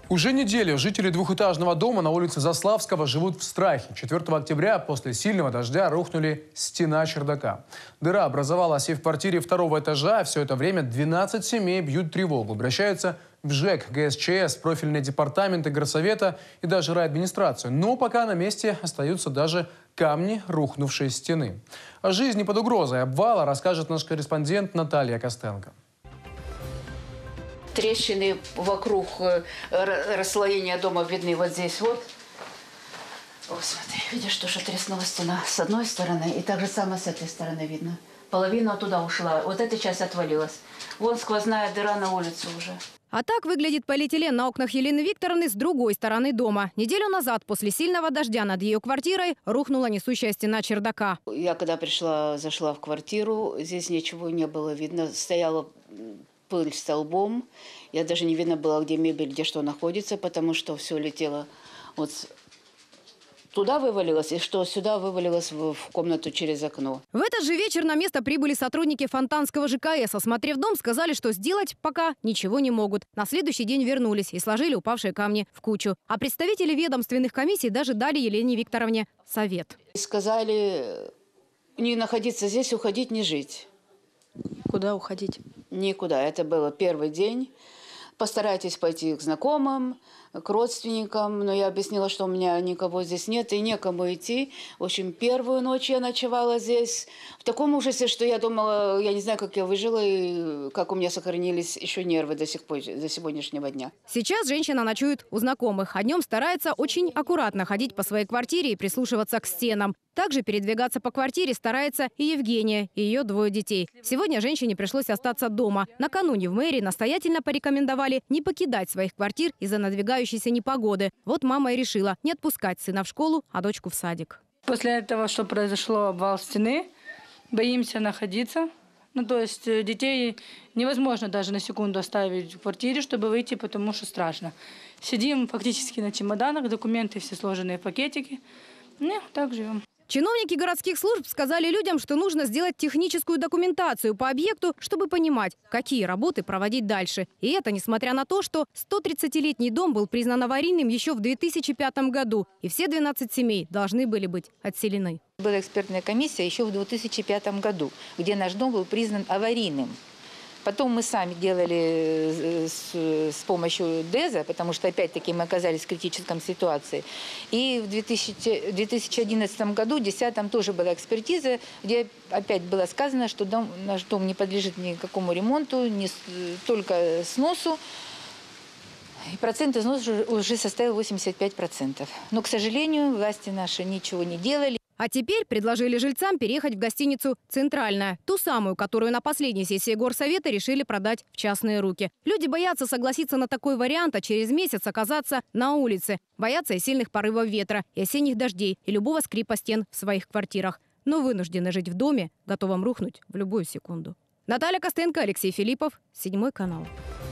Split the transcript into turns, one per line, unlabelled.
Уже неделю жители двухэтажного дома на улице Заславского живут в страхе. 4 октября после сильного дождя рухнули стена чердака. Дыра образовалась и в квартире второго этажа. Все это время 12 семей бьют тревогу. Обращаются в ЖЭК, ГСЧС, профильные департаменты горсовета и даже райадминистрацию. Но пока на месте остаются даже камни рухнувшей стены. О жизни под угрозой обвала расскажет наш корреспондент Наталья Костенко.
Трещины вокруг расслоения дома видны вот здесь вот. Вот смотри, видишь, что треснула стена с одной стороны, и так же самое с этой стороны видно. Половина туда ушла, вот эта часть отвалилась. Вон сквозная дыра на улице уже.
А так выглядит полиэтилен на окнах Елены Викторовны с другой стороны дома. Неделю назад после сильного дождя над ее квартирой рухнула несущая стена чердака.
Я когда пришла, зашла в квартиру, здесь ничего не было видно. Стояла пыль столбом. Я даже не видно было, где мебель, где что находится, потому что все летело вот туда вывалилось, и что сюда вывалилось в комнату через окно.
В этот же вечер на место прибыли сотрудники Фонтанского ЖКС. Осмотрев дом, сказали, что сделать пока ничего не могут. На следующий день вернулись и сложили упавшие камни в кучу. А представители ведомственных комиссий даже дали Елене Викторовне совет.
Сказали не находиться здесь, уходить, не жить.
Куда уходить?
Никуда. Это был первый день. Постарайтесь пойти к знакомым, к родственникам. Но я объяснила, что у меня никого здесь нет и некому идти. В общем, первую ночь я ночевала здесь в таком ужасе, что я думала, я не знаю, как я выжила и как у меня сохранились еще нервы до сегодняшнего дня.
Сейчас женщина ночует у знакомых. А днем старается очень аккуратно ходить по своей квартире и прислушиваться к стенам. Также передвигаться по квартире старается и Евгения, и ее двое детей. Сегодня женщине пришлось остаться дома. Накануне в мэрии настоятельно порекомендовали не покидать своих квартир из-за надвигающейся непогоды. Вот мама и решила не отпускать сына в школу, а дочку в садик.
После этого, что произошло обвал стены, боимся находиться. То есть детей невозможно даже на секунду оставить в квартире, чтобы выйти, потому что страшно. Сидим фактически на чемоданах, документы все сложенные в пакетики. Так живем.
Чиновники городских служб сказали людям, что нужно сделать техническую документацию по объекту, чтобы понимать, какие работы проводить дальше. И это несмотря на то, что 130-летний дом был признан аварийным еще в 2005 году. И все 12 семей должны были быть отселены.
Была экспертная комиссия еще в 2005 году, где наш дом был признан аварийным. Потом мы сами делали с помощью ДЭЗа, потому что опять-таки мы оказались в критической ситуации. И в 2011 году, в 2010 тоже была экспертиза, где опять было сказано, что наш дом не подлежит никакому ремонту, только сносу. И процент износа уже составил 85%. Но, к сожалению, власти наши ничего не делали.
А теперь предложили жильцам переехать в гостиницу «Центральная». Ту самую, которую на последней сессии горсовета решили продать в частные руки. Люди боятся согласиться на такой вариант, а через месяц оказаться на улице. Боятся и сильных порывов ветра, и осенних дождей, и любого скрипа стен в своих квартирах. Но вынуждены жить в доме, готовом рухнуть в любую секунду. Наталья Костенко, Алексей Филиппов, 7 канал.